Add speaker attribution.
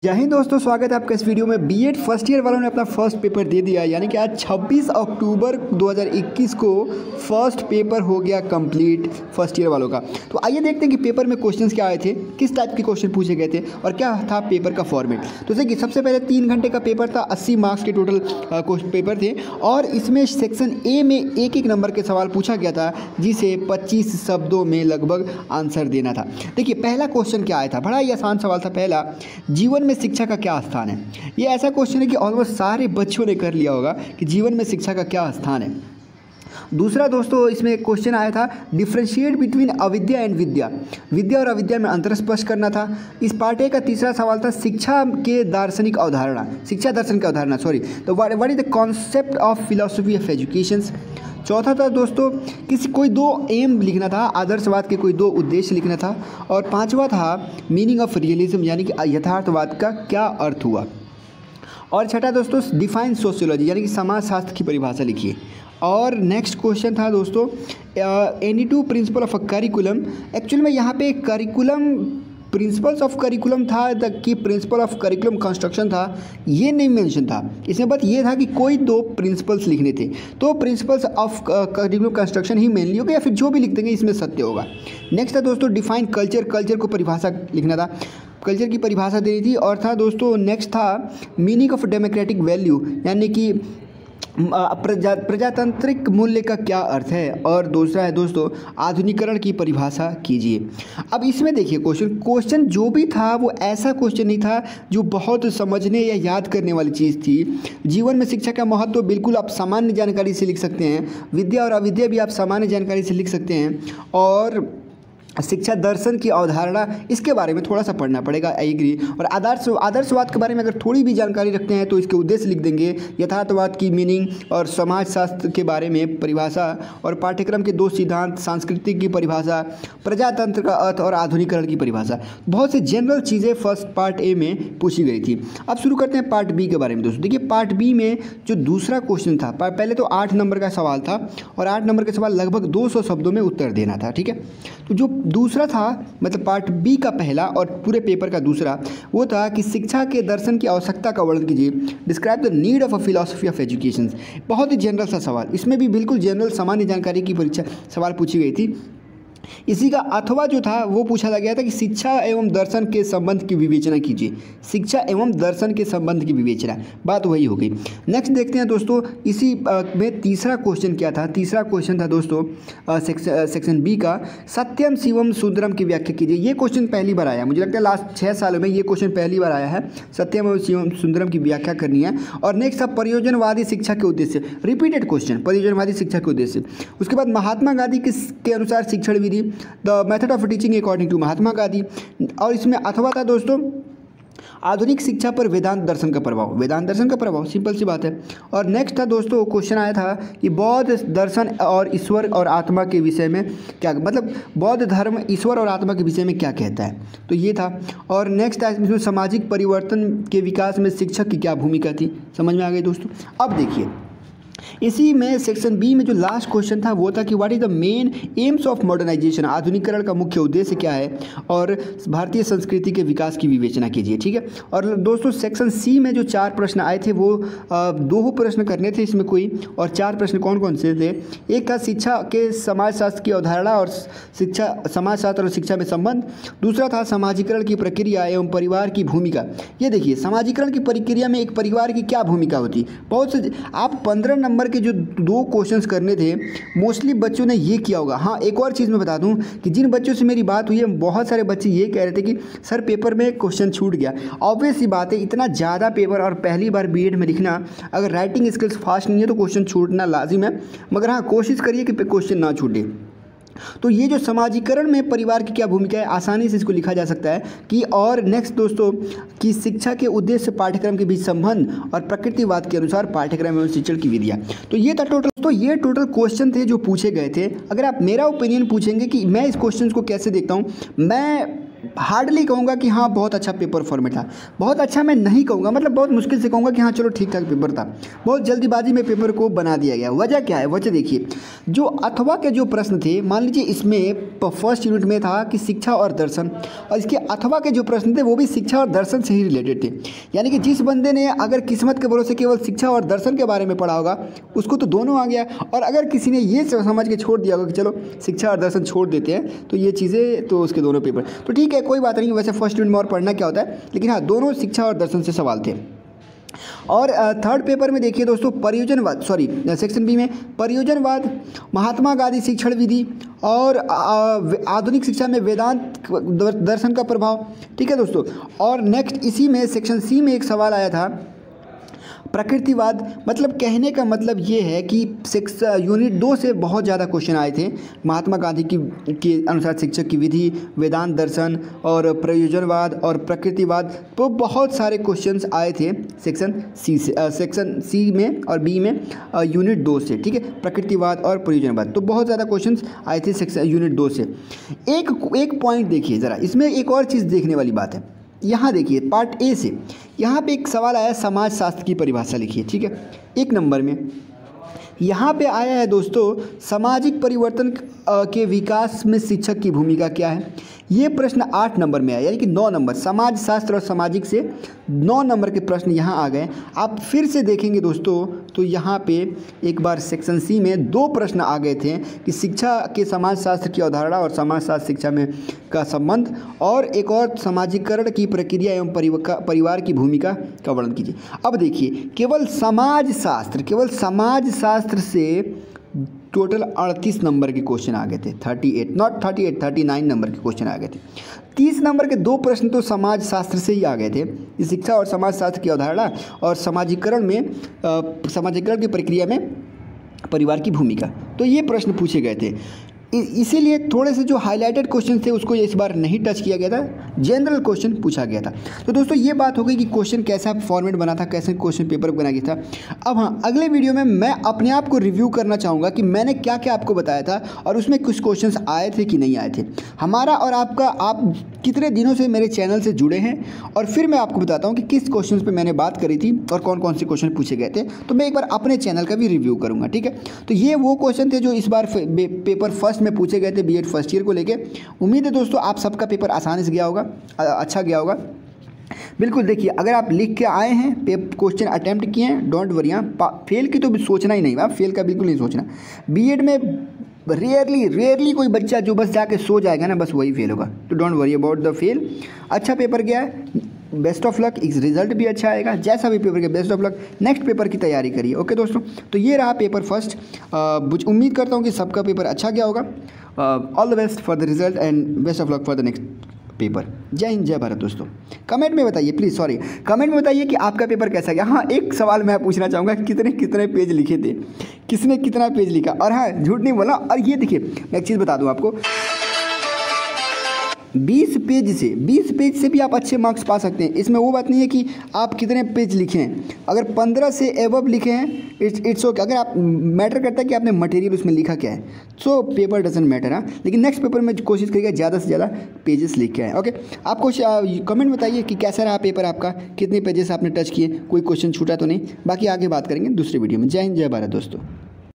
Speaker 1: जय हिंद दोस्तों, स्वागत है आपका इस वीडियो में। बीएड फर्स्ट ईयर वालों ने अपना फर्स्ट पेपर दे दिया, यानी कि आज 26 अक्टूबर 2021 को फर्स्ट पेपर हो गया कंप्लीट फर्स्ट ईयर वालों का। तो आइए देखते हैं कि पेपर में क्वेश्चंस क्या आए थे, किस टाइप के क्वेश्चन पूछे गए थे और क्या था पेपर का फॉर्मेट। तो देखिए, सबसे पहले 3 घंटे का पेपर था, 80 मार्क्स के टोटल पेपर थे और इसमें सेक्शन ए में एक एक नंबर के सवाल पूछा गया था, जिसे 25 शब्दों में लगभग आंसर देना था। देखिए, पहला क्वेश्चन क्या आया था, बड़ा ही आसान सवाल था। पहला, जीवन में शिक्षा का क्या स्थान है। ये ऐसा क्वेश्चन है कि ऑलमोस्ट सारे बच्चों ने कर लिया होगा कि जीवन में शिक्षा का क्या स्थान है। दूसरा दोस्तों, इसमें क्वेश्चन आया था differentiate between avidya and vidya. विद्या और अविद्या में अंतर स्पष्ट करना था। इस पार्ट ए का तीसरा सवाल था शिक्षा के दार्शनिक अवधारणा, शिक्षा दर्शन की अवधारणा तो what is the concept of philosophy of education. चौथा था दोस्तों, कोई 2 एम लिखना था, आदर्शवाद के कोई 2 उद्देश्य लिखना था। और 5वां था मीनिंग ऑफ रियलिज्म, यानी कि यथार्थवाद का क्या अर्थ हुआ। और छठा दोस्तों, डिफाइन सोशियोलॉजी, यानी कि समाजशास्त्र की परिभाषा लिखिए। और नेक्स्ट क्वेश्चन था दोस्तों, any two principle of a curriculum. Actual में यहाँ पे करिकुलम प्रिंसिपल्स ऑफ करिकुलम था कि प्रिंसिपल ऑफ करिकुलम कंस्ट्रक्शन था, ये नहीं मेंशन था। इसमें बस ये था कि कोई 2 प्रिंसिपल्स लिखने थे, तो प्रिंसिपल्स ऑफ करिकुलम कंस्ट्रक्शन ही मेनली होगा, या फिर जो भी लिख देंगे इसमें सत्य होगा। नेक्स्ट था दोस्तों, डिफाइन कल्चर, कल्चर को परिभाषा लिखना था, कल्चर की परिभाषा देनी थी। और था दोस्तों, नेक्स्ट था मीनिंग ऑफ डेमोक्रेटिक वैल्यू, यानी कि प्रजातांत्रिक मूल्य का क्या अर्थ है। और दूसरा है दोस्तों, आधुनिकीकरण की परिभाषा कीजिए। अब इसमें देखिए, क्वेश्चन जो भी था वो ऐसा क्वेश्चन नहीं था जो बहुत समझने या याद करने वाली चीज़ थी। जीवन में शिक्षा का महत्व बिल्कुल आप सामान्य जानकारी से लिख सकते हैं, विद्या और अविद्या भी आप सामान्य जानकारी से लिख सकते हैं। और शिक्षा दर्शन की अवधारणा, इसके बारे में थोड़ा सा पढ़ना पड़ेगा, आई एग्री। और आदर्शवाद के बारे में अगर थोड़ी भी जानकारी रखते हैं तो इसके उद्देश्य लिख देंगे, यथार्थवाद की मीनिंग और समाजशास्त्र के बारे में परिभाषा, और पाठ्यक्रम के 2 सिद्धांत, सांस्कृति की परिभाषा, प्रजातंत्र का अर्थ और आधुनिकीकरण की परिभाषा। बहुत सी जनरल चीज़ें फर्स्ट पार्ट ए में पूछी गई थी। अब शुरू करते हैं पार्ट बी के बारे में दोस्तों। देखिए, पार्ट बी में जो दूसरा क्वेश्चन था, पहले तो 8 नंबर का सवाल था और 8 नंबर का सवाल लगभग 200 शब्दों में उत्तर देना था, ठीक है। तो जो दूसरा था, मतलब पार्ट बी का पहला और पूरे पेपर का दूसरा, वो था कि शिक्षा के दर्शन की आवश्यकता का वर्णन कीजिए, describe the need of a philosophy of education. बहुत ही जनरल सा सवाल, इसमें भी बिल्कुल जनरल सामान्य जानकारी की परीक्षा सवाल पूछी गई थी। इसी का अथवा जो था वो पूछा गया था कि शिक्षा एवं दर्शन के संबंध की विवेचना कीजिए, शिक्षा एवं दर्शन के संबंध की विवेचना, बात वही हो गई। नेक्स्ट देखते हैं दोस्तों, इसी में तीसरा क्वेश्चन क्या था। तीसरा क्वेश्चन था दोस्तों सेक्शन बी का, सत्यम शिवम सुंदरम की व्याख्या कीजिए। ये क्वेश्चन पहली बार आया, मुझे लगता है लास्ट 6 सालों में ये क्वेश्चन पहली बार आया है, सत्यम एवं शिवम सुंदरम की व्याख्या करनी है। और नेक्स्ट था प्रयोजनवादी शिक्षा के उद्देश्य, रिपीटेड क्वेश्चन, प्रयोजनवादी शिक्षा के उद्देश्य। उसके बाद महात्मा गांधी के अनुसार शिक्षण विधि, the method of teaching according to Mahatma Gandhi. और इसमें अथवा था दोस्तों, आधुनिक शिक्षा पर वेदांत दर्शन का प्रभाव, वेदांत दर्शन का प्रभाव, सिंपल सी बात है। और नेक्स्ट था दोस्तों, क्वेश्चन आया था कि बौद्ध दर्शन और ईश्वर और आत्मा के विषय में क्या, मतलब बौद्ध धर्म ईश्वर और आत्मा के विषय में क्या कहता है, तो ये था। और नेक्स्ट था इसमें सामाजिक परिवर्तन के विकास में शिक्षक की क्या भूमिका थी, समझ में आ गई दोस्तों। अब देखिए, इसी में सेक्शन बी में जो लास्ट क्वेश्चन था वो था कि what is the main aims of modernization, आधुनिकीकरण का मुख्य उद्देश्य क्या है, और भारतीय संस्कृति के विकास की विवेचना कीजिए, ठीक है। और दोस्तों सेक्शन सी में जो 4 प्रश्न आए थे वो 2 प्रश्न करने थे इसमें कोई, और 4 प्रश्न कौन कौन से थे। एक था शिक्षा के समाजशास्त्र की अवधारणा और शिक्षा, समाजशास्त्र और शिक्षा में संबंध। दूसरा था समाजीकरण की प्रक्रिया एवं परिवार की भूमिका। ये देखिए, समाजीकरण की प्रक्रिया में एक परिवार की क्या भूमिका होती। बहुत से आप 15 नंबर के जो 2 क्वेश्चंस करने थे, मोस्टली बच्चों ने ये किया होगा। हाँ, एक और चीज़ मैं बता दूं कि जिन बच्चों से मेरी बात हुई है, बहुत सारे बच्चे ये कह रहे थे कि सर पेपर में क्वेश्चन छूट गया। ऑब्वियस सी बात है, इतना ज़्यादा पेपर और पहली बार बीएड में लिखना, अगर राइटिंग स्किल्स फास्ट नहीं है तो क्वेश्चन छूटना लाजिम है। मगर हाँ, कोशिश करिए कि क्वेश्चन ना छूटे। तो ये जो समाजीकरण में परिवार की क्या भूमिका है, आसानी से इसको लिखा जा सकता है कि। और नेक्स्ट दोस्तों, कि शिक्षा के उद्देश्य पाठ्यक्रम के बीच संबंध और प्रकृतिवाद के अनुसार पाठ्यक्रम एवं शिक्षण की विधियाँ। तो ये था टोटल, तो ये टोटल क्वेश्चन थे जो पूछे गए थे। अगर आप मेरा ओपिनियन पूछेंगे कि मैं इस क्वेश्चन को कैसे देखता हूँ, मैं हार्डली कहूँगा कि हाँ बहुत अच्छा पेपर फॉर्मेट था। बहुत अच्छा मैं नहीं कहूँगा, मतलब बहुत मुश्किल से कहूँगा कि हाँ चलो ठीक ठाक पेपर था। बहुत जल्दीबाजी में पेपर को बना दिया गया। वजह क्या है? वजह देखिए, जो अथवा के जो प्रश्न थे, मान लीजिए इसमें फर्स्ट यूनिट में था कि शिक्षा और दर्शन, और इसके अथवा के जो प्रश्न थे वो भी शिक्षा और दर्शन से ही रिलेटेड थे। यानी कि जिस बंदे ने अगर किस्मत के भरोसे केवल शिक्षा और दर्शन के बारे में पढ़ा होगा उसको तो दोनों आ गया, और अगर किसी ने ये समझ के छोड़ दिया होगा कि चलो शिक्षा और दर्शन छोड़ देते हैं तो ये चीज़ें, तो उसके दोनों पेपर तो ठीक है, कोई बात नहीं। वैसे फर्स्ट यूनिट में और पढ़ना क्या होता है, लेकिन हाँ दोनों शिक्षा और दर्शन से सवाल थे। और थर्ड पेपर में देखिए दोस्तों, परियोजनवाद, सॉरी सेक्शन बी में परियोजनवाद, महात्मा गांधी शिक्षण विधि और आधुनिक शिक्षा में वेदांत दर्शन का प्रभाव। ठीक है दोस्तों। और नेक्स्ट इसी में सेक्शन सी में एक सवाल आया था प्रकृतिवाद। मतलब कहने का मतलब ये है कि यूनिट 2 से बहुत ज़्यादा क्वेश्चन आए थे। महात्मा गांधी के अनुसार शिक्षक की विधि, वेदांत दर्शन और प्रयोजनवाद और प्रकृतिवाद, तो बहुत सारे क्वेश्चंस आए थे सेक्शन सी में और बी में यूनिट 2 से। ठीक है, प्रकृतिवाद और प्रयोजनवाद, तो बहुत ज़्यादा क्वेश्चंस आए थे यूनिट 2 से। एक पॉइंट देखिए ज़रा, इसमें एक और चीज़ देखने वाली बात है। यहाँ देखिए पार्ट ए से यहाँ पे एक सवाल आया, समाज शास्त्र की परिभाषा लिखिए। ठीक है, 1 नंबर में यहाँ पे आया है दोस्तों, सामाजिक परिवर्तन के विकास में शिक्षक की भूमिका क्या है। ये प्रश्न 8 नंबर में आया, यानी कि 9 नंबर, समाज शास्त्र और सामाजिक से 9 नंबर के प्रश्न यहाँ आ गए। आप फिर से देखेंगे दोस्तों तो यहाँ पे एक बार सेक्शन सी में 2 प्रश्न आ गए थे कि शिक्षा के समाज शास्त्र की अवधारणा और समाज शास्त्र शिक्षा में का संबंध, और एक और सामाजिकरण की प्रक्रिया एवं परिवार की भूमिका का वर्णन कीजिए। अब देखिए, केवल समाज शास्त्र से टोटल 38 नंबर के क्वेश्चन आ गए थे। 39 नंबर के क्वेश्चन आ गए थे। 30 नंबर के 2 प्रश्न तो समाज शास्त्र से ही आ गए थे, शिक्षा और समाज शास्त्र की अवधारणा और सामाजिकरण की प्रक्रिया में परिवार की भूमिका, तो ये प्रश्न पूछे गए थे। इसीलिए थोड़े से जो हाईलाइटेड क्वेश्चन थे उसको इस बार नहीं टच किया गया था, जनरल क्वेश्चन पूछा गया था। तो दोस्तों ये बात हो गई कि क्वेश्चन कैसा फॉर्मेट बना था, कैसे क्वेश्चन पेपर बना गया था। अब हाँ, अगले वीडियो में मैं अपने आप को रिव्यू करना चाहूँगा कि मैंने क्या क्या आपको बताया था और उसमें कुछ क्वेश्चंस आए थे कि नहीं आए थे। हमारा और आपका, आप कितने दिनों से मेरे चैनल से जुड़े हैं, और फिर मैं आपको बताता हूँ कि किस क्वेश्चन पर मैंने बात करी थी और कौन कौन से क्वेश्चन पूछे गए थे। तो मैं एक बार अपने चैनल का भी रिव्यू करूँगा। ठीक है, तो ये वो क्वेश्चन थे जो इस बार पेपर फर्स्ट में पूछे गए थे बीएड फर्स्ट ईयर को लेके। उम्मीद है दोस्तों आप सबका पेपर आसानी से गया होगा, अच्छा गया होगा। बिल्कुल देखिए, अगर आप लिख के आए हैं, क्वेश्चन अटैम्प्ट किए हैं, डोंट वरी, फेल की तो सोचना ही नहीं, फेल का बिल्कुल नहीं सोचना। बीएड में रेयरली कोई बच्चा जो बस जाके सो जाएगा ना, बस वही फेल होगा, तो don't worry about the fail. अच्छा पेपर गया है, बेस्ट ऑफ लक, रिजल्ट भी अच्छा आएगा, जैसा भी पेपर गया best of luck. Next paper की तैयारी करिए। ओके दोस्तों, तो ये रहा पेपर फर्स्ट। उम्मीद करता हूँ कि सबका पेपर अच्छा गया होगा। All the best for the result and best of luck for the next paper. जय हिंद, जय भारत दोस्तों। कमेंट में बताइए प्लीज़, कमेंट में बताइए कि आपका पेपर कैसा गया। हाँ, एक सवाल मैं पूछना चाहूँगा, कितने पेज लिखे थे, किसने कितना पेज लिखा। और हाँ, झूठ नहीं बोला। और ये देखिए, मैं एक चीज़ बता दूँ आपको, 20 पेज से भी आप अच्छे मार्क्स पा सकते हैं। इसमें वो बात नहीं है कि आप कितने पेज लिखे हैं। अगर 15 से एबव लिखे हैं, इट्स ओके। अगर आप मैटर करता है कि आपने मटेरियल उसमें लिखा क्या है, सो पेपर डजंट मैटर। हाँ, लेकिन नेक्स्ट पेपर में कोशिश करिएगा ज़्यादा से ज़्यादा पेजेस लिख के आए। ओके, आपको कमेंट बताइए कि कैसा रहा पेपर आपका, कितने पेजेस आपने टच किए, कोई क्वेश्चन छूटा तो नहीं। बाकी आगे बात करेंगे दूसरे वीडियो में। जय हिंद, जय भारत दोस्तों।